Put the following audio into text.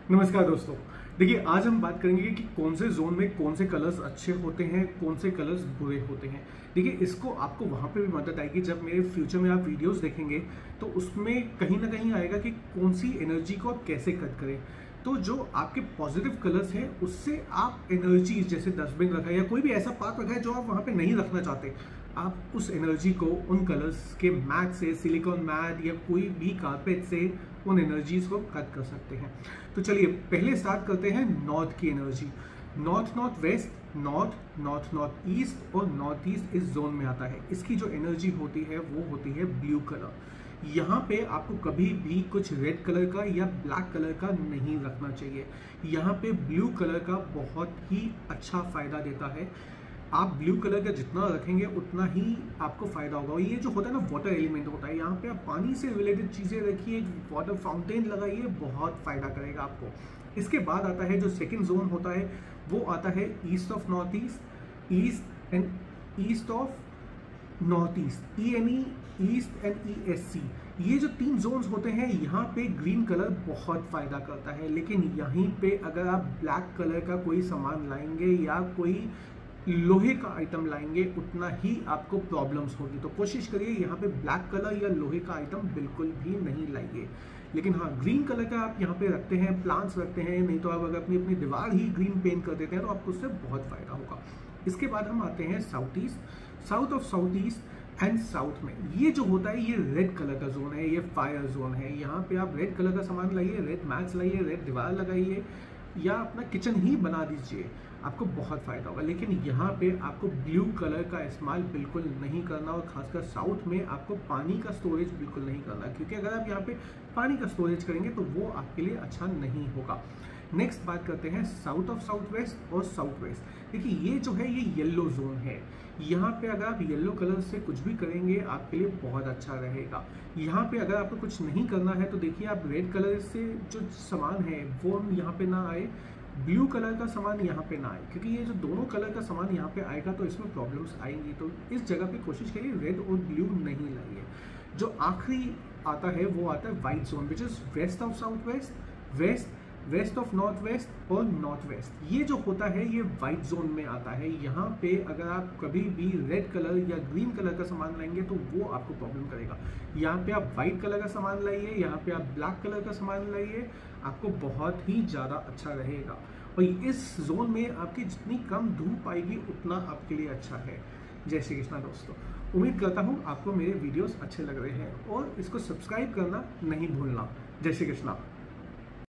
नमस्कार दोस्तों। देखिए, आज हम बात करेंगे कि कौन से जोन में कौन से कलर्स अच्छे होते हैं, कौन से कलर्स बुरे होते हैं। देखिए, इसको आपको वहाँ पे भी मदद आएगी जब मेरे फ्यूचर में आप वीडियोस देखेंगे तो उसमें कहीं ना कहीं आएगा कि कौन सी एनर्जी को आप कैसे कट करें। तो जो आपके पॉजिटिव कलर्स हैं उससे आप एनर्जी, जैसे डस्टबिन रखा है या कोई भी ऐसा पार्ट रखा है जो आप वहाँ पे नहीं रखना चाहते, आप उस एनर्जी को उन कलर्स के मैट से, सिलिकॉन मैट या कोई भी कारपेट से उन एनर्जीज को कट कर सकते हैं। तो चलिए पहले स्टार्ट करते हैं नॉर्थ की energy. North north west, north north north east और नॉर्थ ईस्ट इस जोन में आता है। इसकी जो एनर्जी होती है वो होती है ब्लू कलर। यहाँ पे आपको कभी भी कुछ रेड कलर का या ब्लैक कलर का नहीं रखना चाहिए। यहाँ पे ब्लू कलर का बहुत ही अच्छा फायदा देता है। आप ब्लू कलर का जितना रखेंगे उतना ही आपको फायदा होगा। और ये जो होता है ना, वाटर एलिमेंट होता है, यहाँ पे आप पानी से रिलेटेड चीज़ें रखिए, वाटर फाउंटेन लगाइए, बहुत फायदा करेगा आपको। इसके बाद आता है जो सेकंड जोन होता है वो आता है east of north east, east and east of north east, ENE, east and ESC। ये जो तीन जोन्स होते हैं यहाँ पे ग्रीन कलर बहुत फायदा करता है। लेकिन यहीं पे अगर आप ब्लैक कलर का कोई सामान लाएंगे या कोई लोहे का आइटम लाएंगे उतना ही आपको प्रॉब्लम्स होगी। तो कोशिश करिए यहाँ पे ब्लैक कलर या लोहे का आइटम बिल्कुल भी नहीं लाइए। लेकिन हाँ, ग्रीन कलर का आप यहाँ पे रखते हैं, प्लांट्स रखते हैं, नहीं तो आप अगर अपनी अपनी दीवार ही ग्रीन पेंट कर देते हैं तो आपको उससे बहुत फायदा होगा। इसके बाद हम आते हैं south east. South of south east and south में ये जो होता है ये रेड कलर का जोन है, ये फायर जोन है। यहाँ पे आप रेड कलर का सामान लाइए, रेड मैट्स लाइए, रेड दीवार लगाइए या अपना किचन ही बना दीजिए, आपको बहुत फायदा होगा। लेकिन यहाँ पे आपको ब्लू कलर का इस्तेमाल बिल्कुल नहीं करना, और खासकर साउथ में आपको पानी का स्टोरेज बिल्कुल नहीं करना, क्योंकि अगर आप यहाँ पे पानी का स्टोरेज करेंगे तो वो आपके लिए अच्छा नहीं होगा। नेक्स्ट बात करते हैं साउथ ऑफ साउथ वेस्ट और साउथ वेस्ट। देखिए, ये जो है ये येलो जोन है। यहाँ पे अगर आप येलो कलर से कुछ भी करेंगे आपके लिए बहुत अच्छा रहेगा। यहाँ पे अगर आपको कुछ नहीं करना है तो देखिए, आप रेड कलर से जो सामान है वो यहाँ पे ना आए, ब्लू कलर का सामान यहाँ पे ना आए, क्योंकि ये जो दोनों कलर का सामान यहाँ पे आएगा तो इसमें प्रॉब्लम्स आएंगी। तो इस जगह पे कोशिश करिए रेड और ब्लू नहीं लाइए। जो आखिरी आता है वो आता है white zone, which is west of south west, west west of north west और नॉर्थ वेस्ट। ये जो होता है ये वाइट जोन में आता है। यहाँ पे अगर आप कभी भी रेड कलर या ग्रीन कलर का सामान लाएंगे तो वो आपको प्रॉब्लम करेगा। यहाँ पे आप वाइट कलर का सामान लाइए, यहाँ पे आप ब्लैक कलर का सामान लाइए, आपको बहुत ही ज़्यादा अच्छा रहेगा। और इस जोन में आपकी जितनी कम धूप आएगी उतना आपके लिए अच्छा है। जय श्री कृष्णा दोस्तों। उम्मीद करता हूँ आपको मेरे वीडियोस अच्छे लग रहे हैं और इसको सब्सक्राइब करना नहीं भूलना। जय श्री कृष्णा।